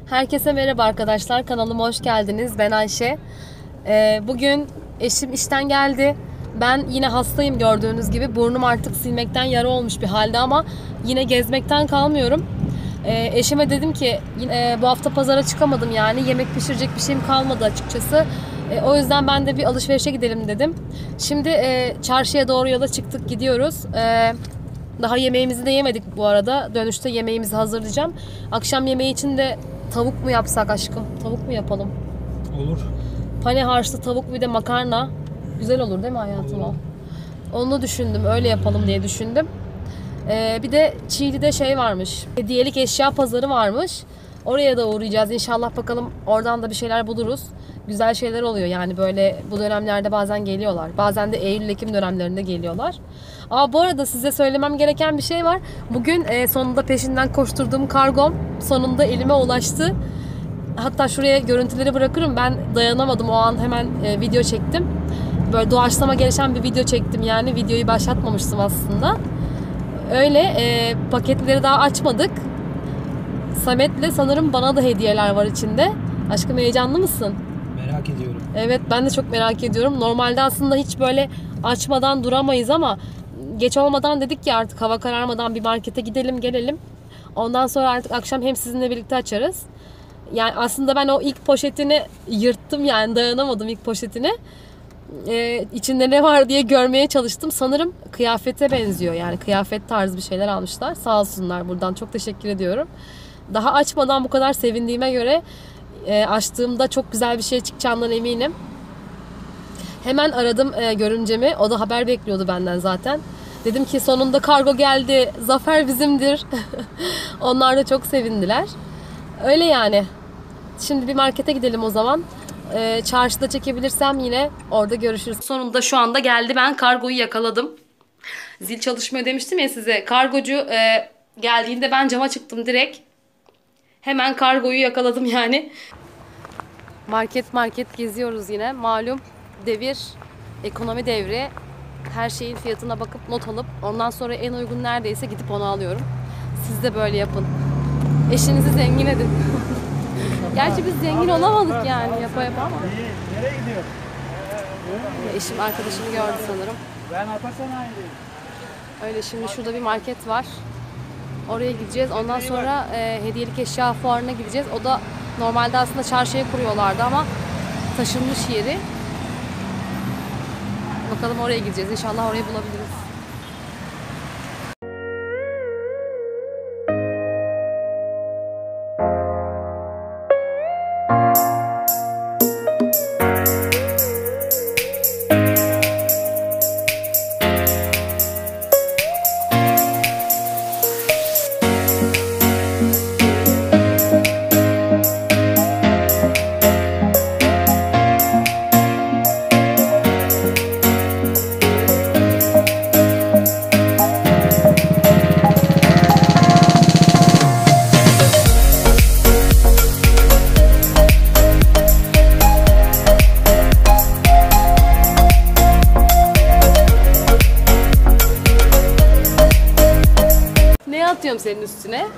Herkese merhaba arkadaşlar. Kanalıma hoş geldiniz. Ben Ayşe. Bugün eşim işten geldi. Ben yine hastayım gördüğünüz gibi. Burnum artık silmekten yara olmuş bir halde ama yine gezmekten kalmıyorum. Eşime dedim ki bu hafta pazara çıkamadım yani. Yemek pişirecek bir şeyim kalmadı açıkçası. O yüzden ben de bir alışverişe gidelim dedim. Şimdi çarşıya doğru yola çıktık, gidiyoruz. Daha yemeğimizi de yemedik bu arada. Dönüşte yemeğimizi hazırlayacağım. Akşam yemeği için de tavuk mu yapsak aşkım? Tavuk mu yapalım? Olur. Pane harçlı tavuk bir de makarna. Güzel olur değil mi hayatım o? Onu düşündüm. Öyle yapalım diye düşündüm. Bir de Çiğli'de şey varmış. Hediyelik eşya pazarı varmış. Oraya da uğrayacağız. İnşallah bakalım oradan da bir şeyler buluruz. Güzel şeyler oluyor yani böyle bu dönemlerde bazen geliyorlar. Bazen de Eylül-Ekim dönemlerinde geliyorlar. Bu arada size söylemem gereken bir şey var. Bugün sonunda peşinden koşturduğum kargom sonunda elime ulaştı. Hatta şuraya görüntüleri bırakırım. Ben dayanamadım o an hemen video çektim. Böyle doğaçlama gelişen bir video çektim yani. Videoyu başlatmamıştım aslında. Öyle paketleri daha açmadık. Samet'le sanırım bana da hediyeler var içinde. Aşkım heyecanlı mısın? Merak ediyorum. Evet ben de çok merak ediyorum. Normalde aslında hiç böyle açmadan duramayız ama geç olmadan dedik ki artık hava kararmadan bir markete gidelim gelelim. Ondan sonra artık akşam hem sizinle birlikte açarız. Yani aslında ben o ilk poşetini yırttım yani dayanamadım ilk poşetini. İçinde ne var diye görmeye çalıştım. Sanırım kıyafete benziyor yani kıyafet tarzı bir şeyler almışlar. Sağ olsunlar, buradan çok teşekkür ediyorum. Daha açmadan bu kadar sevindiğime göre açtığımda çok güzel bir şey çıkacağından eminim. Hemen aradım görümcemi. O da haber bekliyordu benden zaten. Dedim ki sonunda kargo geldi. Zafer bizimdir. Onlar da çok sevindiler. Öyle yani. Şimdi bir markete gidelim o zaman. Çarşıda çekebilirsem yine orada görüşürüz. Sonunda şu anda geldi. Ben kargoyu yakaladım. Zil çalışmıyor demiştim ya size. Kargocu geldiğinde ben cama çıktım direkt. Hemen kargoyu yakaladım yani. Market geziyoruz yine. Malum devir, ekonomi devri. Her şeyin fiyatına bakıp not alıp ondan sonra en uygun neredeyse gidip onu alıyorum. Siz de böyle yapın. Eşinizi zengin edin. Gerçi biz zengin olamadık yani yapa ama. Nereye gidiyor? Eşim arkadaşımı gördü sanırım. Ben Atasanay'dayım. Öyle şimdi şurada bir market var. Oraya gideceğiz. Ondan sonra hediyelik eşya fuarına gideceğiz. O da normalde aslında çarşıya kuruyorlardı ama taşınmış yeri. Bakalım oraya gideceğiz. İnşallah orayı bulabiliriz. Atıyorum senin üstüne.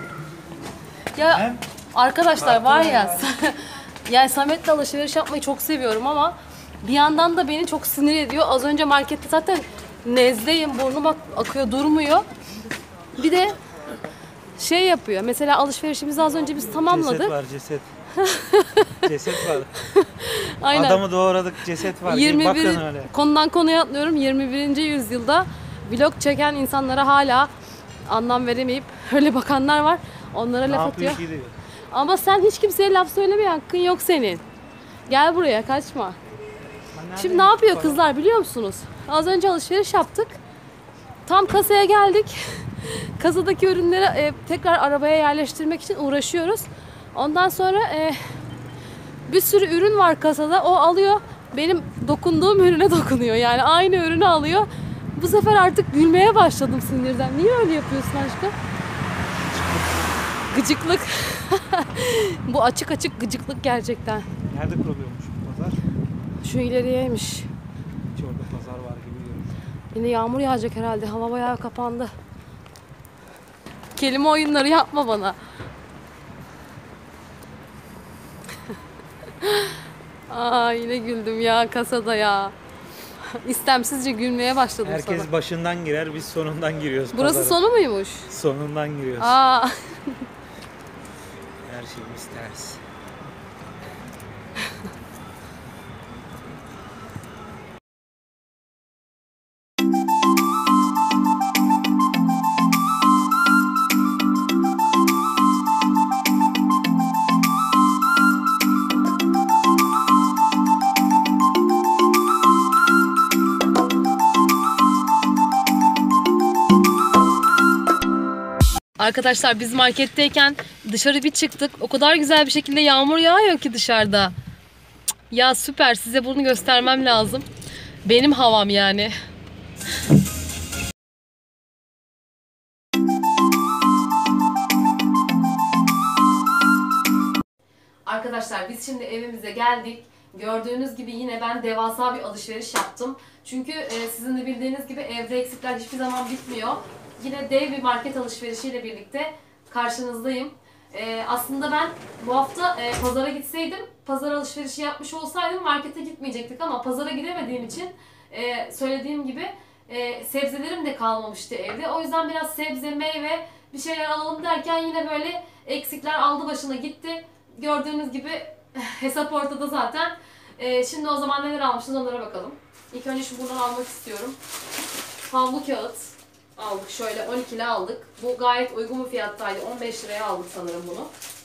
Ya arkadaşlar var ya yani Samet'le alışveriş yapmayı çok seviyorum ama bir yandan da beni çok sinir ediyor. Az önce markette zaten nezleyim, burnum akıyor durmuyor. Bir de şey yapıyor. Mesela alışverişimizi az önce biz tamamladık. Ceset var ceset. Ceset var. Aynen. Adamı doğradık, ceset var. 21 bakın öyle. Konudan konuya atlıyorum. 21. yüzyılda vlog çeken insanlara hala anlam veremeyip öyle bakanlar var. Onlara laf atıyor. Ama sen hiç kimseye laf söylemeye hakkın yok senin. Gel buraya, kaçma. Şimdi ne yapıyor kızlar biliyor musunuz? Az önce alışveriş yaptık. Tam kasaya geldik. Kasadaki ürünleri tekrar arabaya yerleştirmek için uğraşıyoruz. Ondan sonra bir sürü ürün var kasada. O alıyor. Benim dokunduğum ürüne dokunuyor. Yani aynı ürünü alıyor. Bu sefer artık gülmeye başladım sinirden. Niye öyle yapıyorsun aşkım? Gıcıklık. Bu açık açık gıcıklık gerçekten. Nerede kuruluyormuş bu pazar? Şu ileriyeymiş. Hiç orada pazar var gibi görünüyor. Yine yağmur yağacak herhalde. Hava bayağı kapandı. Kelime oyunları yapma bana. Aa yine güldüm ya kasada ya. İstemsizce gülmeye başladım Herkes sana. başından girer, biz sonundan giriyoruz Burası pazara. sonu muymuş? Sonundan giriyoruz. Aa. Her şeyimiz ters. Arkadaşlar biz marketteyken dışarı bir çıktık. O kadar güzel bir şekilde yağmur yağıyor ki dışarıda. Ya süper, size bunu göstermem lazım. Benim havam yani. Arkadaşlar biz şimdi evimize geldik. Gördüğünüz gibi yine ben devasa bir alışveriş yaptım. Çünkü sizin de bildiğiniz gibi evde eksikler hiçbir zaman bitmiyor. Yine dev bir market alışverişiyle birlikte karşınızdayım. Aslında ben bu hafta pazara gitseydim, pazar alışverişi yapmış olsaydım markete gitmeyecektik ama pazara gidemediğim için söylediğim gibi sebzelerim de kalmamıştı evde. O yüzden biraz sebze, meyve bir şeyler alalım derken yine böyle eksikler aldı başına gitti. Gördüğünüz gibi hesap ortada zaten. Şimdi o zaman neler almışız onlara bakalım. İlk önce şu buradan almak istiyorum. Havlu kağıt aldık. Şöyle 12'li aldık. Bu gayet uygun bir fiyattaydı. 15 liraya aldık sanırım bunu.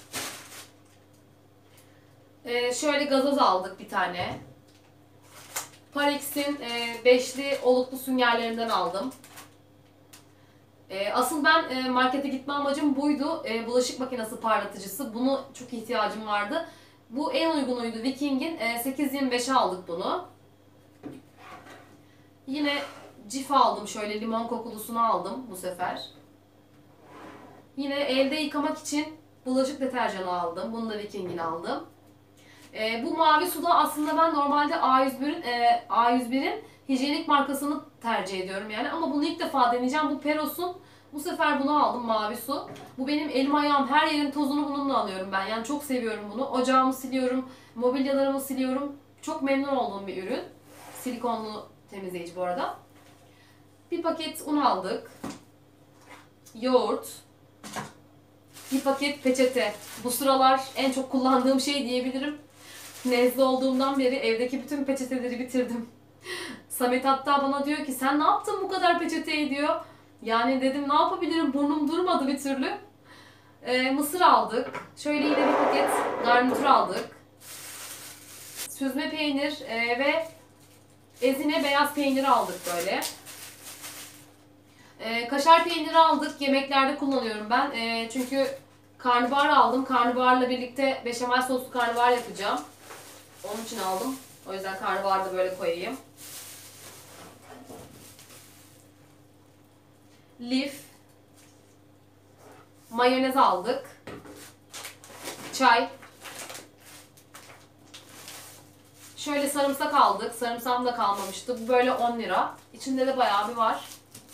Şöyle gazoz aldık bir tane. Parex'in 5'li oluklu süngerlerinden aldım. Asıl ben markete gitme amacım buydu. Bulaşık makinesi parlatıcısı. Bunu çok ihtiyacım vardı. Bu en uygunuydu. Viking'in 8.25'e aldık bunu. Yine cif aldım. Şöyle limon kokulusunu aldım bu sefer. Yine elde yıkamak için bulaşık deterjanı aldım. Bunu da Viking'in aldım. Bu mavi suda aslında ben normalde A101'in hijyenik markasını tercih ediyorum yani. Ama bunu ilk defa deneyeceğim. Bu Peros'un. Bu sefer bunu aldım, mavi su. Bu benim elim ayağım, her yerin tozunu bununla alıyorum ben. Yani çok seviyorum bunu. Ocağımı siliyorum, mobilyalarımı siliyorum. Çok memnun olduğum bir ürün. Silikonlu temizleyici bu arada. Bir paket un aldık. Yoğurt. Bir paket peçete. Bu sıralar en çok kullandığım şey diyebilirim. Nezle olduğumdan beri evdeki bütün peçeteleri bitirdim. Samet hatta bana diyor ki sen ne yaptın bu kadar peçeteyi diyor. Yani dedim ne yapabilirim, burnum durmadı bir türlü. Mısır aldık. Şöyle yine bir paket garnitür aldık. Süzme peynir ve ezine beyaz peyniri aldık böyle. Kaşar peyniri aldık. Yemeklerde kullanıyorum ben. Çünkü karnabahar aldım. Karnabaharla birlikte beşamel soslu karnabahar yapacağım. Onun için aldım. O yüzden karnabaharı da böyle koyayım. Lif. Mayonez aldık. Çay. Şöyle sarımsak aldık. Sarımsağım da kalmamıştı. Bu böyle 10 lira. İçinde de bayağı bir var.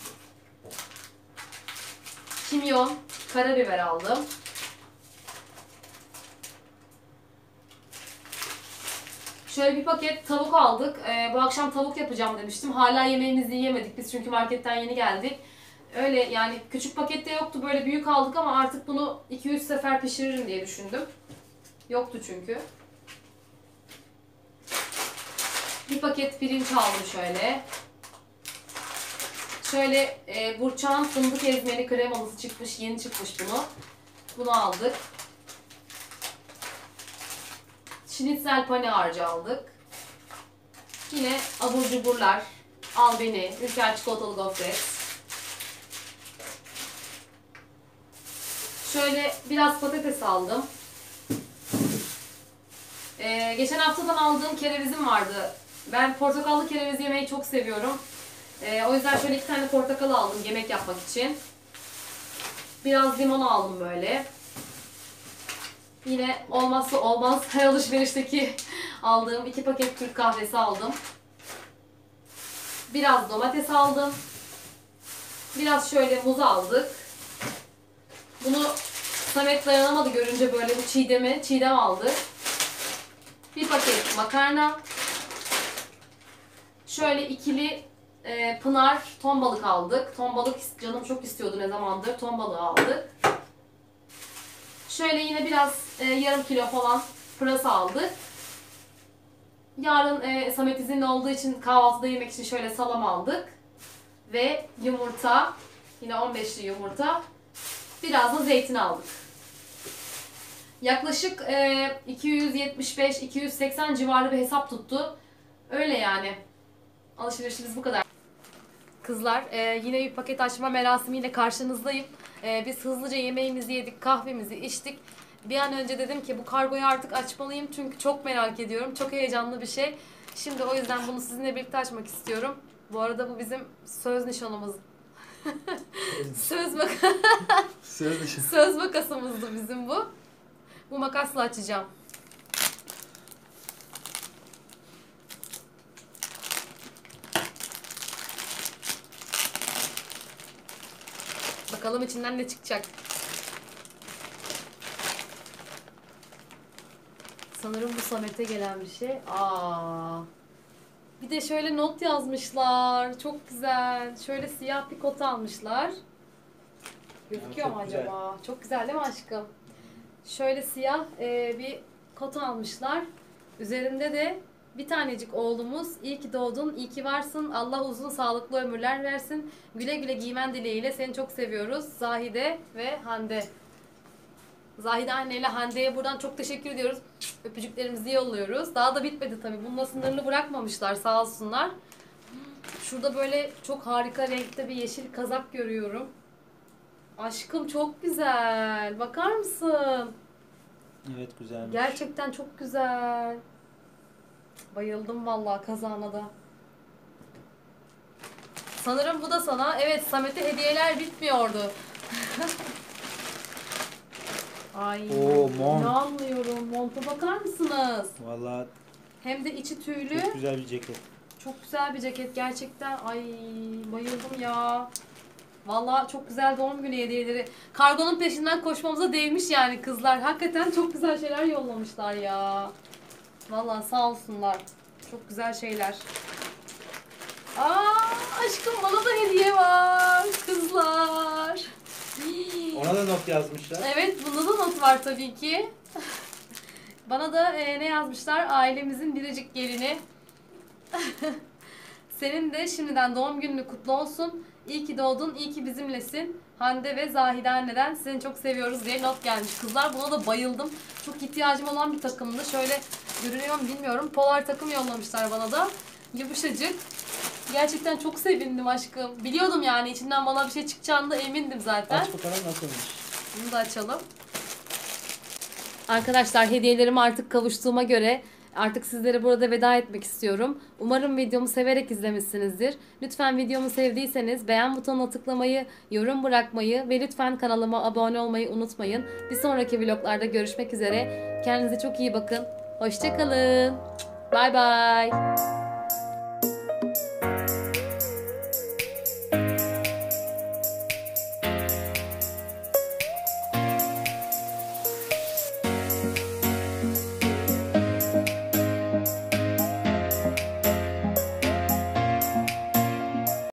Kimyon, karabiber aldım. Şöyle bir paket tavuk aldık. Bu akşam tavuk yapacağım demiştim. Hala yemeğimizi yiyemedik biz çünkü marketten yeni geldik. Öyle yani küçük pakette yoktu, böyle büyük aldık ama artık bunu 2-3 sefer pişiririm diye düşündüm. Yoktu çünkü. Bir paket pirinç aldım şöyle. Şöyle Burçak'ın fındık ezmeli kremalısı çıkmış, yeni çıkmış bunu. Bunu aldık. Şinitzel pane harcı aldık. Yine abur cuburlar, Albeni, Ülker çikolatalı gofret. Şöyle biraz patates aldım. Geçen haftadan aldığım kerevizim vardı. Ben portakallı kereviz yemeyi çok seviyorum. O yüzden şöyle 2 tane portakal aldım yemek yapmak için. Biraz limon aldım böyle. Yine olmazsa olmaz her alışverişteki aldığım 2 paket Türk kahvesi aldım. Biraz domates aldım. Biraz şöyle muz aldık. Bunu Samet dayanamadı görünce böyle bu çiğdem aldı. Bir paket makarna. Şöyle ikili Pınar ton balık aldık. Ton balık canım çok istiyordu ne zamandır. Ton balığı aldık. Şöyle yine biraz yarım kilo falan pırasa aldık. Yarın Samet izinli olduğu için kahvaltıda yemek için şöyle salam aldık. Ve yumurta. Yine 15'li yumurta. Biraz da zeytin aldık. Yaklaşık 275-280 civarı bir hesap tuttu. Öyle yani. Alışverişimiz bu kadar. Kızlar yine bir paket açma merasimiyle karşınızdayım. Biz hızlıca yemeğimizi yedik, kahvemizi içtik. Bir an önce dedim ki bu kargoyu artık açmalıyım çünkü çok merak ediyorum. Çok heyecanlı bir şey. Şimdi o yüzden bunu sizinle birlikte açmak istiyorum. Bu arada bu bizim söz nişanımız. Söz makasımızdı bizim bu. Bu makasla açacağım. Bakalım içinden ne çıkacak. Sanırım bu Samet'e gelen bir şey. Bir de şöyle not yazmışlar. Çok güzel. Şöyle siyah bir kot almışlar. Gözüküyor mu acaba? Güzel. Çok güzel değil mi aşkım? Şöyle siyah bir kot almışlar. Üzerinde de bir tanecik oğlumuz. İyi ki doğdun, iyi ki varsın. Allah uzun sağlıklı ömürler versin. Güle güle giymen dileğiyle seni çok seviyoruz. Zahide ve Hande. Zahide anneyle Hande'ye buradan çok teşekkür ediyoruz. Öpücüklerimizi yolluyoruz. Daha da bitmedi tabii. Bununla sınırlı bırakmamışlar sağ olsunlar. Şurada böyle çok harika renkte bir yeşil kazak görüyorum. Aşkım çok güzel. Bakar mısın? Evet güzelmiş. Gerçekten çok güzel. Bayıldım vallahi kazağına da. Sanırım bu da sana. Evet, Samet'e hediyeler bitmiyordu. Ay, mont. inanmıyorum. Monta bakar mısınız? Vallahi Hem de içi tüylü. çok güzel bir ceket. Çok güzel bir ceket gerçekten. Ay, bayıldım ya. Vallahi çok güzel doğum günü hediyeleri. Kargonun peşinden koşmamıza değmiş yani kızlar. Hakikaten çok güzel şeyler yollamışlar ya. Vallahi sağ olsunlar. Çok güzel şeyler. Aşkım bana da hediye var kızlar. Ona da not yazmışlar. Evet, bunda da not var tabii ki. Bana da ne yazmışlar? Ailemizin biricik gelini. Senin de şimdiden doğum gününü kutlu olsun. İyi ki doğdun, iyi ki bizimlesin. Hande ve Zahide anneden seni çok seviyoruz diye not gelmiş. Kızlar buna da bayıldım. Çok ihtiyacım olan bir takımdı. Şöyle görünüyor mu bilmiyorum. Polar takım yollamışlar bana da. Yumuşacık. Gerçekten çok sevindim aşkım. Biliyordum yani içinden bana bir şey çıkacağını da emindim zaten. Aç bakalım nasılmış. Bunu da açalım. Arkadaşlar hediyelerime artık kavuştuğuma göre artık sizlere burada veda etmek istiyorum. Umarım videomu severek izlemişsinizdir. Lütfen videomu sevdiyseniz beğen butonuna tıklamayı, yorum bırakmayı ve lütfen kanalıma abone olmayı unutmayın. Bir sonraki vloglarda görüşmek üzere. Kendinize çok iyi bakın. Hoşça kalın. Bay bay.